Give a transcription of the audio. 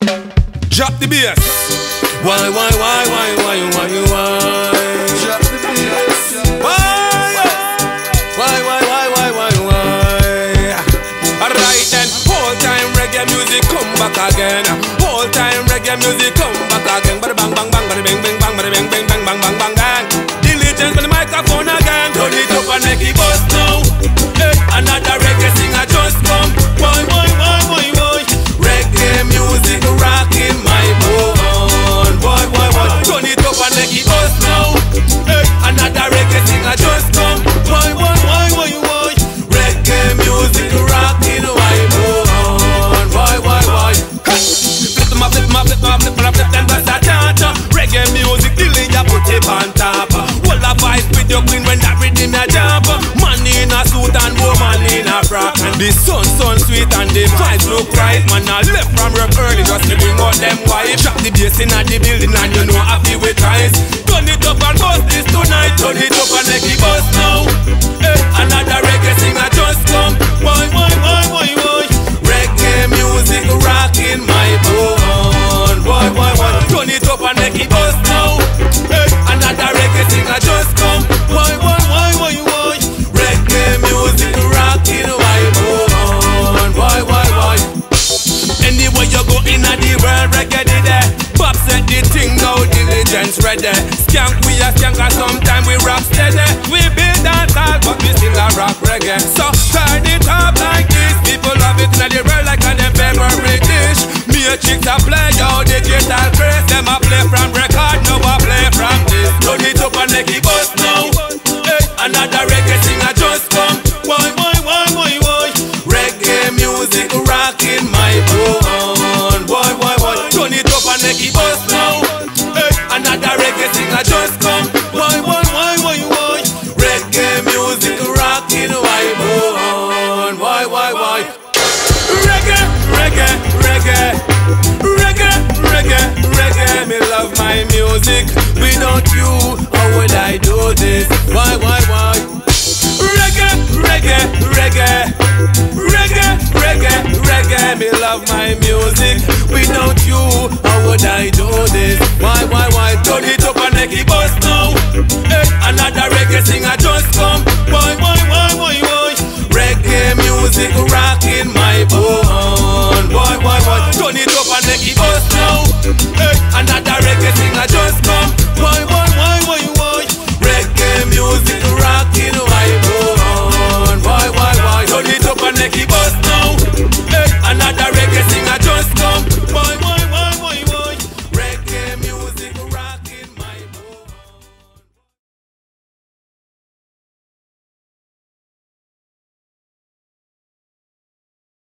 Drop the bass. Why? Drop the bass. Alright then, whole time reggae music come back again. Whole time reggae music come back again. Bada bang bang bang, bada bang bang bang, bada bang bang bang bang bang bang bang. Diligence on the microphone again. Turn it up and make it bust now. Hey, another reggae singer just come. Why? Reggae music rocking my bone. Why? Turn it up and make it bust now. Hey, another reggae singer just come. Why? Reggae music rocking my bone. Why? Flip them up, then bust a cha-cha. Reggae music, delay ya put it on top. Hold a vibe with your queen when that rhythm ya jump. Man in a suit and woman in a frock. And the sun sweet and the vibes look right. Man I left from work early just to bring out them wife. Drop the bass in the building and you know happy with rise. Turn it up and bust this tonight. Turn it up and make it bust now. Hey, another reggae singer just come. Why? Reggae music rocking my bone. Why? Turn it up and make it bust now. Hey, another reggae singer just come. Why? Reggae music rocking my bone. Why? Anywhere you go in the world, reggae did it. Pop set the thing now, diligence ready. Skank we a skank and sometime we rock steady. We build and all but we still a rock reggae. So turn it up like this. People love it in the world like a them favorite dish. Me a chicks a play out the guitar craze. Them a play from record, now a play from this. Turn it up and make it bust now. Hey, another reggae singer just come. Why? Reggae music rocking my bone. Why? Turn it up and make it bust now. Hey, another reggae singer just come. Why? Reggae music rocking my bone. Why? Reggae, me love my music. Without you, how would I do this? Why? Reggae, me love my music. Without you, how would I do this? Why? Turn it up and make it bust now. Hey, another reggae singer just come. Why? Reggae music